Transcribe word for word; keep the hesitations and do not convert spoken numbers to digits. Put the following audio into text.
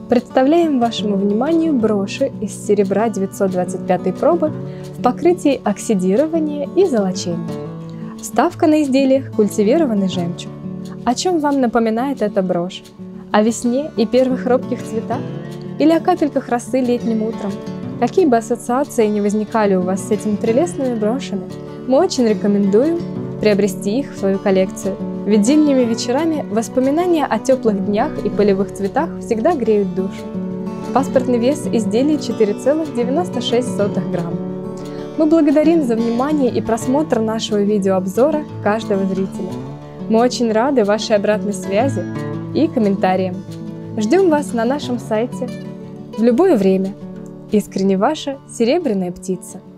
Представляем вашему вниманию броши из серебра девятьсот двадцать пятой пробы в покрытии оксидирования и золочения. Вставка на изделиях – культивированный жемчуг. О чем вам напоминает эта брошь? О весне и первых робких цветах? Или о капельках росы летним утром? Какие бы ассоциации ни возникали у вас с этими прелестными брошами, мы очень рекомендуем приобрести их в свою коллекцию. Ведь зимними вечерами воспоминания о теплых днях и полевых цветах всегда греют душу. Паспортный вес изделия четыре целых девяносто шесть сотых грамма. Мы благодарим за внимание и просмотр нашего видеообзора каждого зрителя. Мы очень рады вашей обратной связи и комментариям. Ждем вас на нашем сайте в любое время. Искренне ваша Серебряная птица.